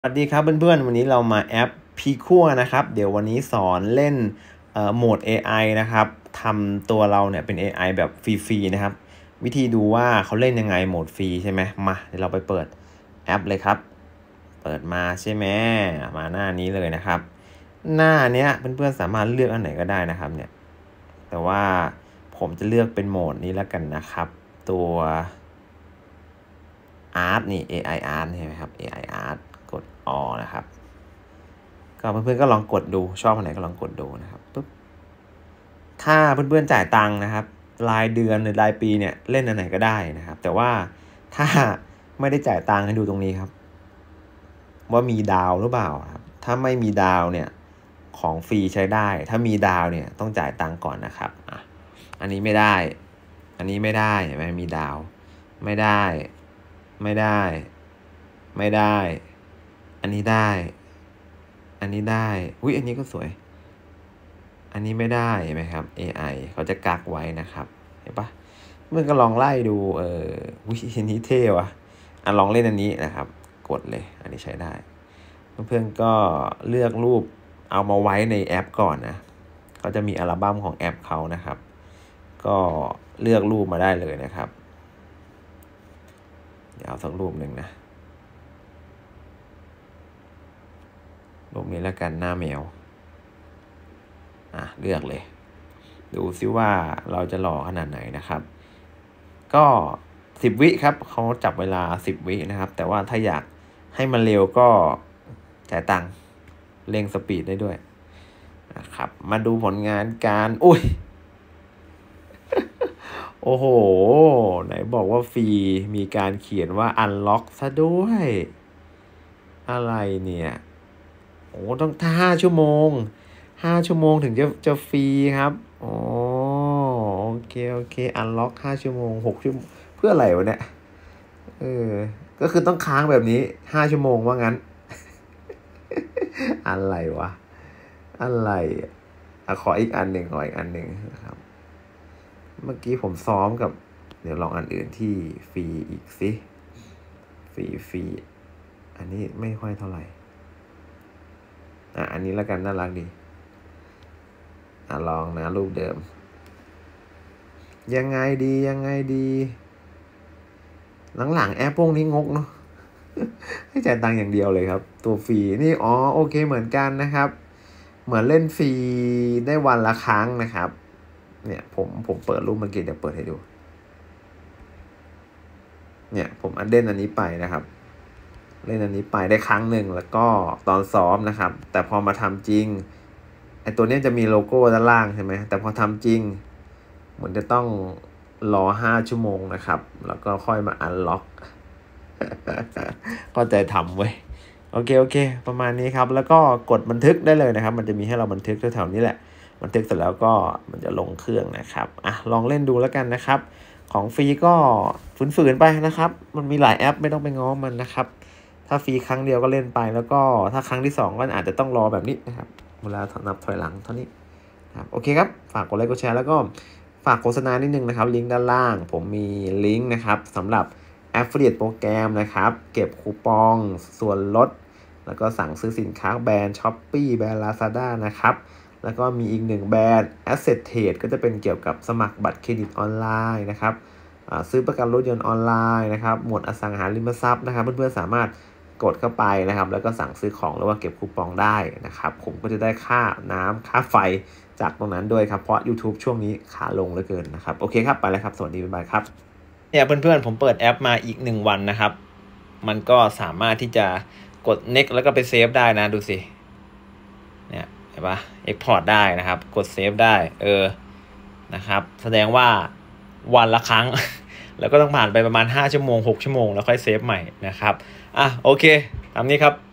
สวัสดีครับเพื่อนๆวันนี้เรามาแอปพีคัวนะครับเดี๋ยววันนี้สอนเล่นโหมด AI นะครับทำตัวเราเนี่ยเป็น AI แบบฟรีๆนะครับวิธีดูว่าเขาเล่นยังไงโหมดฟรีใช่ไหมมาเดี๋ยวเราไปเปิดแอปเลยครับเปิดมาใช่ไหมมาหน้านี้เลยนะครับหน้าเนี้ยเพื่อนๆสามารถเลือกอันไหนก็ได้นะครับเนี่ยแต่ว่าผมจะเลือกเป็นโหมดนี้แล้วกันนะครับตัว Art นี่ AI Art ใช่ไหมครับ AI Art กด All นะครับก็เพื่อนๆก็ลองกดดูชอบอันไหนก็ลองกดดูนะครับปุ๊บถ้าเพื่อนๆจ่ายตังค์นะครับรายเดือนหรือรายปีเนี่ยเล่นอันไหนก็ได้นะครับแต่ว่าถ้าไม่ได้จ่ายตังค์ให้ดูตรงนี้ครับว่ามีดาวหรือเปล่าครับถ้าไม่มีดาวเนี่ยของฟรีใช้ได้ถ้ามีดาวเนี่ยต้องจ่ายตังค์ก่อนนะครับอันนี้ไม่ได้อันนี้ไม่ได้เห็นไหมมีดาวไม่ได้ไม่ได้ไม่ได้ อันนี้ได้ อันนี้ได้อุ้ยอันนี้ก็สวย อันนี้ไม่ได้เห็นไหมครับ AI เขาจะกักไว้นะครับเห็นปะเมื่อก็ลองไล่ดูอุ้ยอันนี้เท่ว่ะลองเล่นอันนี้นะครับ กดเลย อันนี้ใช้ได้ เพื่อนๆก็เลือกรูปเอามาไว้ในแอปก่อนนะก็จะมีอัลบั้มของแอปเขานะครับ ก็เลือกรูปมาได้เลยนะครับเดี๋ยวเอาสักรูปหนึ่งนะรูปนี้แล้วกันหน้าแมวเลือกเลยดูซิว่าเราจะหล่อขนาดไหนนะครับก็10 วิครับเขาจับเวลา10 วินะครับแต่ว่าถ้าอยากให้มันเร็วก็จ่ายตังค์เร่งสปีดได้ด้วยนะครับมาดูผลงานการอุ้ย โอ้โหไหนบอกว่าฟรีมีการเขียนว่า unlock ซะด้วยอะไรเนี่ยโอ้ต้อง5 ชั่วโมง5 ชั่วโมงถึงจะฟรีครับอ๋อโอเคunlock 5 ชั่วโมง6 ชั่วโมงเพื่ออะไรวะเนี่ยก็คือต้องค้างแบบนี้5 ชั่วโมงว่างั้น อะไรวะอะไรขออีกอันหนึ่งนะครับเมื่อกี้ผมซ้อมกับเดี๋ยวลองอันอื่นที่ฟรีอีกสิฟรีอันนี้ไม่ค่อยเท่าไหร่อันนี้แล้วกันน่ารักดีลองนะรูปเดิมยังไงดีหลังๆแอปพวกนี้งกเนาะให้จ่ายตังค์อย่างเดียวเลยครับตัวฟรีนี่โอเคเหมือนกันนะครับเหมือนเล่นฟรีได้วันละครั้งนะครับเนี่ยผมเปิดรูปเมื่อกี้เดี๋ยวเปิดให้ดูเนี่ยผมอันนี้ไปนะครับเล่นอันนี้ไปได้ครั้งหนึ่งแล้วก็ตอนซ้อมนะครับแต่พอมาทำจริงไอตัวนี้จะมีโลโก้ด้านล่างใช่ไหมแต่พอทำจริงเหมือนจะต้องรอ5 ชั่วโมงนะครับแล้วก็ค่อยมาอันล็อกก็ใจทำเว้ยโอเคประมาณนี้ครับแล้วก็กดบันทึกได้เลยนะครับมันจะมีให้เราบันทึกแถวๆนี้แหละบันทึกเสร็จแล้วก็มันจะลงเครื่องนะครับลองเล่นดูแล้วกันนะครับของฟรีก็ฝืนๆไปนะครับมันมีหลายแอปไม่ต้องไปง้อมันนะครับถ้าฟรีครั้งเดียวก็เล่นไปแล้วก็ถ้าครั้งที่2ก็อาจจะต้องรอแบบนี้นะครับเวลานับถอยหลังเท่านี้ครับโอเคครับฝากกดไลค์กดแชร์แล้วก็ฝากโฆษณานิดนึงนะครับลิงก์ด้านล่างผมมีลิงก์นะครับสำหรับAffiliate โปรแกรมนะครับเก็บคูปองส่วนลดแล้วก็สั่งซื้อสินค้าแบรนด์ Shopee แบรนด์ Lazada นะครับแล้วก็มีอีก1แบรนด์ Asset Trade ก็จะเป็นเกี่ยวกับสมัครบัตรเครดิตออนไลน์นะครับซื้อประกันรถยนต์ออนไลน์นะครับหมวดอสังหาริมทรัพย์นะครับเพื่อนๆสามารถกดเข้าไปนะครับแล้วก็สั่งซื้อของหรือว่าเก็บคูปองได้นะครับผมก็จะได้ค่าน้ำค่าไฟจากตรงนั้นด้วยครับเพราะ YouTube ช่วงนี้ขาลงเหลือเกินนะครับโอเคครับไปแล้วครับสวัสดีบ๊ายบายครับเนี่ยเพื่อนๆผมเปิดแอปมาอีก1 วันนะครับมันก็สามารถที่จะกด next แล้วก็ไปเซฟได้นะดูสิเนี่ยเห็นปะ export ได้นะครับกดเซฟได้นะครับแสดงว่าวันละครั้ง แล้วก็ต้องผ่านไปประมาณ5 ชั่วโมง6 ชั่วโมงแล้วค่อยเซฟใหม่นะครับโอเคตามนี้ครับ